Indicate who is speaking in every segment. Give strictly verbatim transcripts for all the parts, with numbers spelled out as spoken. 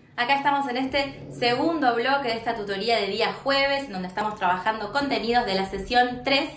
Speaker 1: Acá estamos en este segundo bloque de esta tutoría de día jueves, en donde estamos trabajando contenidos de la sesión tres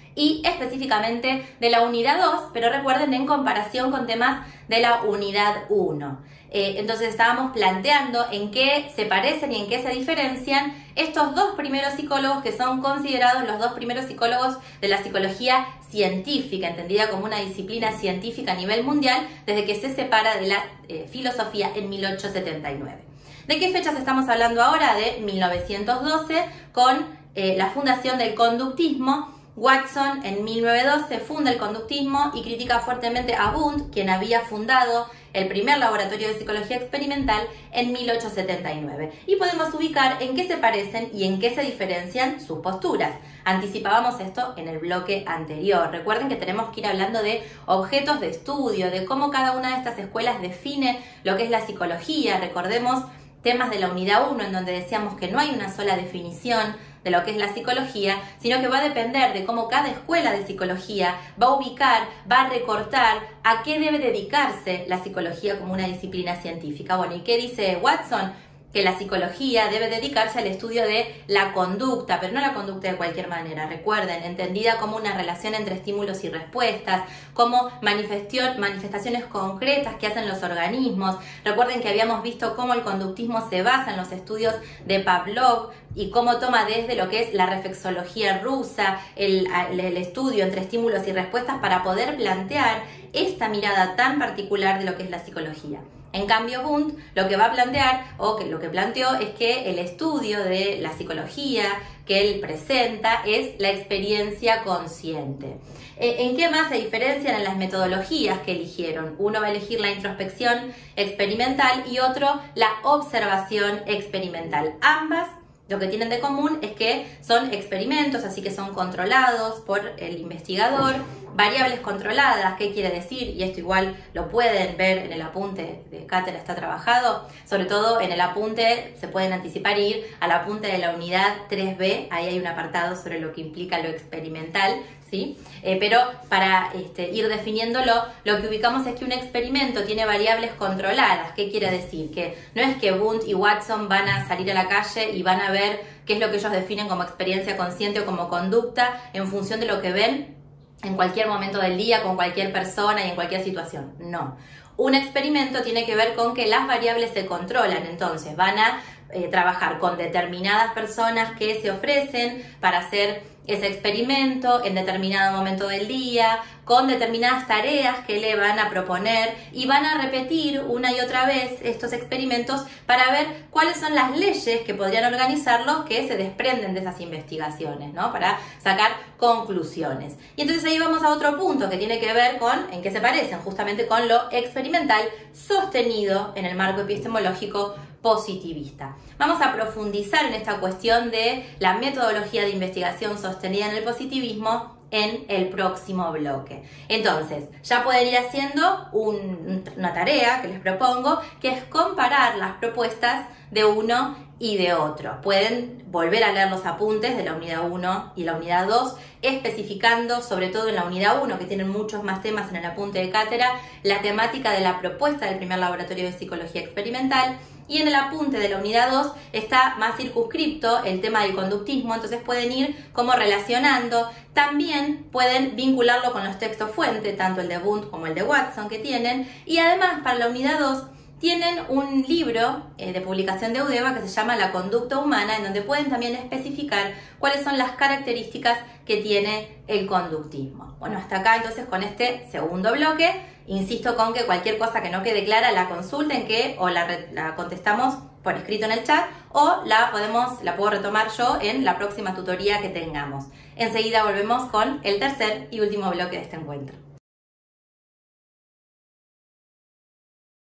Speaker 1: y específicamente de la unidad dos, pero recuerden en comparación con temas de la unidad uno. Eh, entonces estábamos planteando en qué se parecen y en qué se diferencian estos dos primeros psicólogos que son considerados los dos primeros psicólogos de la psicología científica, entendida como una disciplina científica a nivel mundial, desde que se separa de la eh, filosofía en mil ochocientos setenta y nueve. ¿De qué fechas estamos hablando ahora? De mil novecientos doce, con eh, la fundación del conductismo. Watson en mil novecientos doce funda el conductismo y critica fuertemente a Wundt, quien había fundado el primer laboratorio de psicología experimental en mil ochocientos setenta y nueve. Y podemos ubicar en qué se parecen y en qué se diferencian sus posturas. Anticipábamos esto en el bloque anterior. Recuerden que tenemos que ir hablando de objetos de estudio, de cómo cada una de estas escuelas define lo que es la psicología. Recordemos temas de la unidad uno, en donde decíamos que no hay una sola definición de lo que es la psicología, sino que va a depender de cómo cada escuela de psicología va a ubicar, va a recortar a qué debe dedicarse la psicología como una disciplina científica. Bueno, ¿y qué dice Watson? Que la psicología debe dedicarse al estudio de la conducta, pero no la conducta de cualquier manera, recuerden, entendida como una relación entre estímulos y respuestas, como manifestaciones concretas que hacen los organismos. Recuerden que habíamos visto cómo el conductismo se basa en los estudios de Pavlov y cómo toma desde lo que es la reflexología rusa, el, el estudio entre estímulos y respuestas para poder plantear esta mirada tan particular de lo que es la psicología. En cambio, Wundt lo que va a plantear, o que lo que planteó, es que el estudio de la psicología que él presenta es la experiencia consciente. ¿En qué más se diferencian en las metodologías que eligieron? Uno va a elegir la introspección experimental y otro la observación experimental. Ambas lo que tienen de común es que son experimentos, así que son controlados por el investigador. Variables controladas, ¿qué quiere decir? Y esto igual lo pueden ver en el apunte de cátedra, está trabajado. Sobre todo en el apunte se pueden anticipar e ir al apunte de la unidad tres B. Ahí hay un apartado sobre lo que implica lo experimental, ¿sí? Eh, pero para este, ir definiéndolo, lo que ubicamos es que un experimento tiene variables controladas. ¿Qué quiere decir? Que no es que Wundt y Watson van a salir a la calle y van a ver qué es lo que ellos definen como experiencia consciente o como conducta en función de lo que ven en cualquier momento del día, con cualquier persona y en cualquier situación. No. Un experimento tiene que ver con que las variables se controlan, entonces van a eh, trabajar con determinadas personas que se ofrecen para hacer ese experimento en determinado momento del día, con determinadas tareas que le van a proponer y van a repetir una y otra vez estos experimentos para ver cuáles son las leyes que podrían organizarlos que se desprenden de esas investigaciones, ¿no? Para sacar conclusiones. Y entonces ahí vamos a otro punto que tiene que ver con en qué se parecen, justamente con lo experimental sostenido en el marco epistemológico positivista. Vamos a profundizar en esta cuestión de la metodología de investigación sostenida en el positivismo en el próximo bloque. Entonces, ya pueden ir haciendo un, una tarea que les propongo, que es comparar las propuestas de uno y de otro. Pueden volver a leer los apuntes de la unidad uno y la unidad dos, especificando, sobre todo en la unidad uno, que tienen muchos más temas en el apunte de cátedra, la temática de la propuesta del primer laboratorio de psicología experimental. Y en el apunte de la unidad dos está más circunscripto el tema del conductismo, entonces pueden ir como relacionando. También pueden vincularlo con los textos fuente, tanto el de Wundt como el de Watson que tienen. Y además para la unidad dos tienen un libro eh, de publicación de UDEVA que se llama La conducta humana, en donde pueden también especificar cuáles son las características que tiene el conductismo. Bueno, hasta acá entonces con este segundo bloque. Insisto con que cualquier cosa que no quede clara la consulten, que o la, la contestamos por escrito en el chat o la, podemos, la puedo retomar yo en la próxima tutoría que tengamos. Enseguida volvemos con el tercer y último bloque de este encuentro.